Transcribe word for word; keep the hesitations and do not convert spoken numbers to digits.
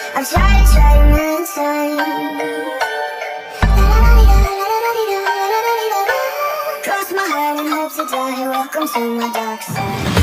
I've tried, tried a million times. Cross my heart and hope to die. Welcome to my dark side.